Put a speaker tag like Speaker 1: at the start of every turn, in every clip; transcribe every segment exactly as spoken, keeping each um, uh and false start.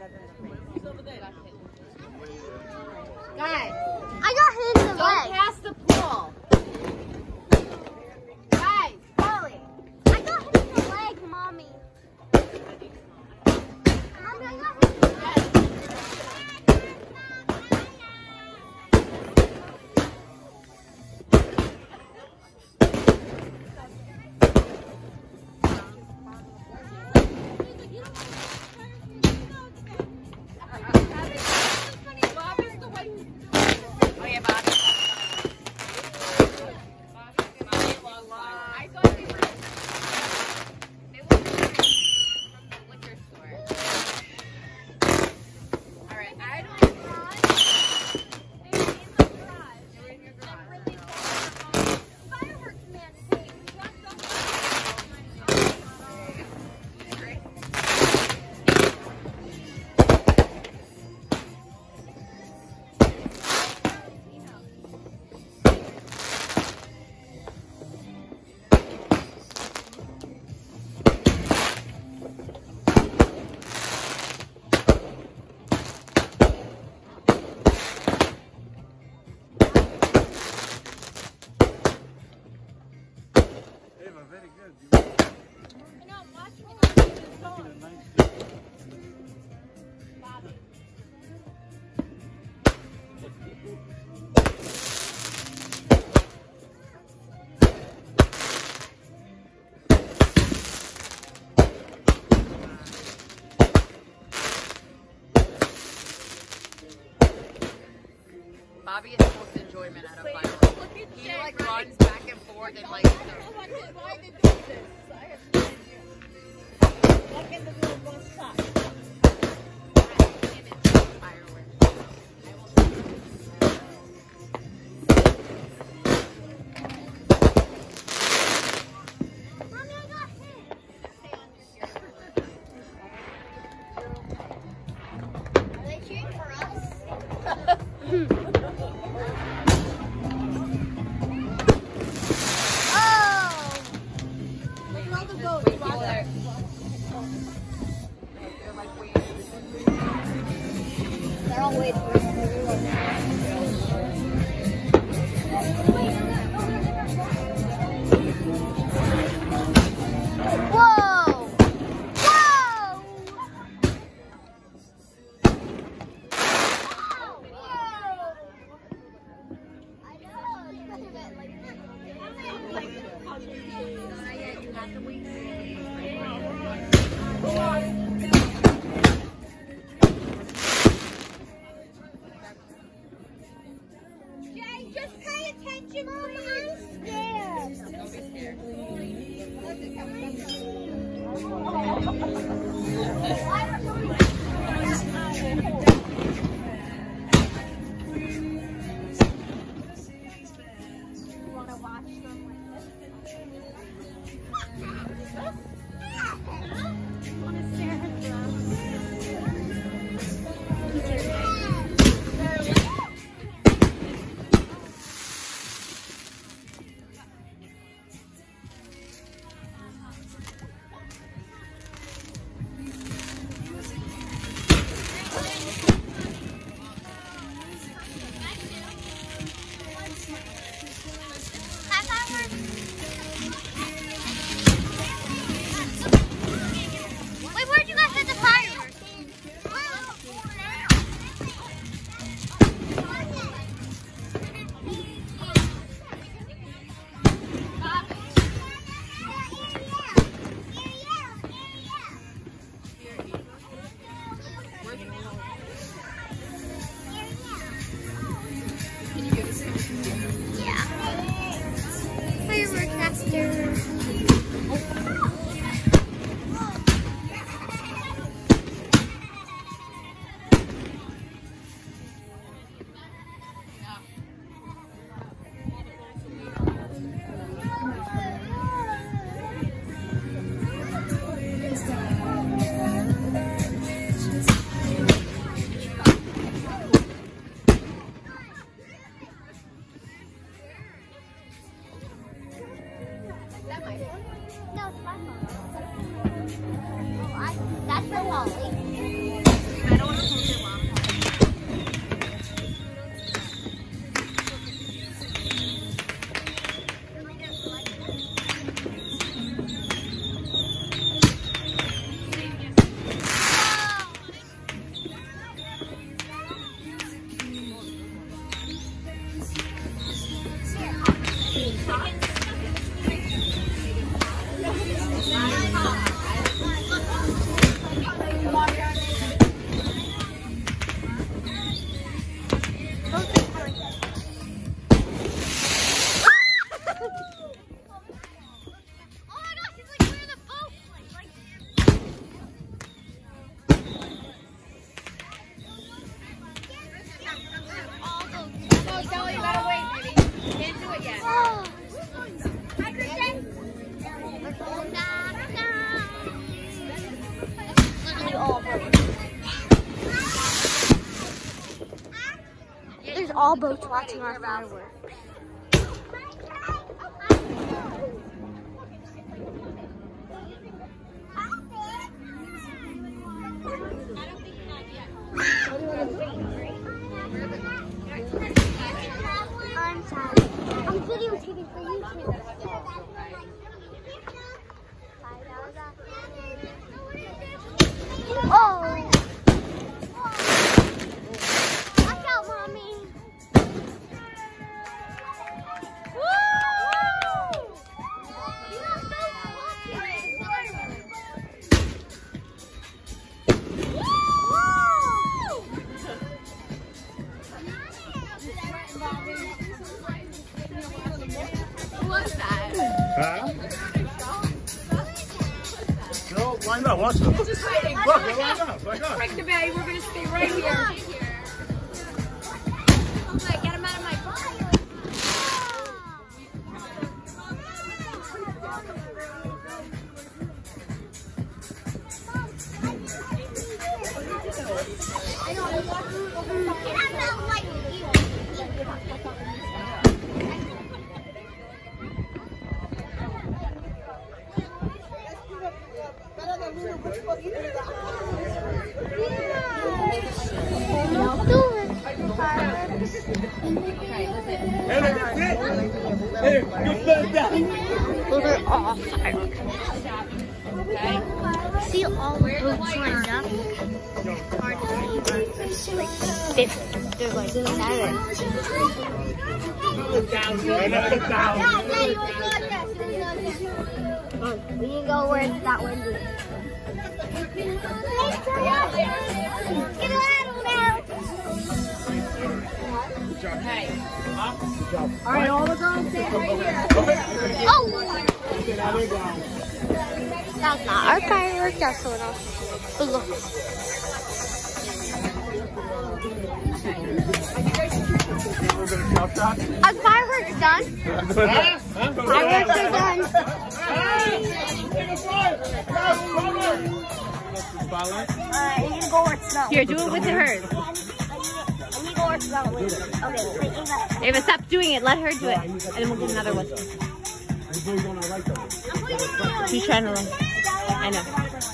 Speaker 1: Guys,
Speaker 2: I got hit in the
Speaker 1: don't
Speaker 2: leg.
Speaker 1: pass the pool. Guys,
Speaker 2: Chloe, I got hit in the leg, mommy. Mommy, I got hit in the leg.
Speaker 1: okay, Bobby. I thought they were. They look like from the liquor store. All right, I don't. They were in your garage.
Speaker 2: Fireworks man came.
Speaker 1: Great.
Speaker 3: Eva, very good. You
Speaker 2: You know, watch me.
Speaker 3: making a nice day.
Speaker 1: Bobby is the most enjoyment out of fireworks. He like runs back and forth and like.
Speaker 2: Mommy, I got hit. Are they cheering for us? Oh! Look at all the boats.
Speaker 1: People that they're like waiting.
Speaker 2: They're all waiting for us. Whoa! Whoa! I Jay, just pay attention, please. all boats watching our fireworks. I'm sorry. I'm videotaping for YouTube. Oh! Watch out, Mommy! Woo! You are so
Speaker 1: Who was that?
Speaker 3: Huh? No, line up, watch them.
Speaker 1: Just waiting.
Speaker 3: Look, they're lined up, like us.
Speaker 1: Break the bag. We're gonna stay right here. I'm like, get him out of my fire.
Speaker 3: Hey, you fell down.
Speaker 2: Those are all fireworks. See all the boats lined up? Hard to see, but like fifty. There's like seven.
Speaker 3: Another down.
Speaker 2: We can go where it's not windy. Get out now!
Speaker 1: Hey.
Speaker 2: All right, all the girls stay right here. Oh! That's not our fireworks, that's someone else. But look. Our fireworks done.
Speaker 3: Huh?
Speaker 2: Fireworks are done. Alright, you can go where it smells.
Speaker 4: Here, do it with hers.
Speaker 2: I need to go where it smells. Okay, wait, Ava.
Speaker 4: Ava, stop doing it. Let her do it. And then we'll get another one. She's trying to run. I know.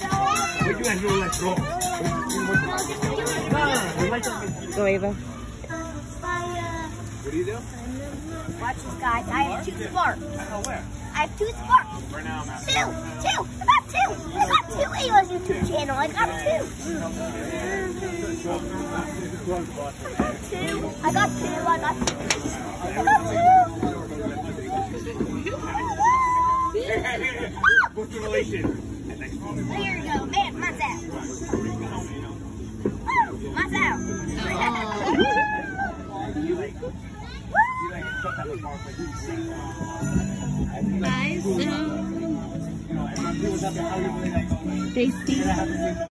Speaker 4: Go, Ava.
Speaker 3: What do you do?
Speaker 2: Watch this, guys. I have two sparks.
Speaker 3: Oh, where?
Speaker 2: I have two sparks.
Speaker 3: Where now, Matt?
Speaker 2: Two. Two. I got two. I got two Ava's YouTube channel. I got two. Two. I got two. I got two. I got two.
Speaker 3: What's the relation?
Speaker 2: There you go. Man, mine's out. Woo! Mine's out.
Speaker 4: Nice. Tasty.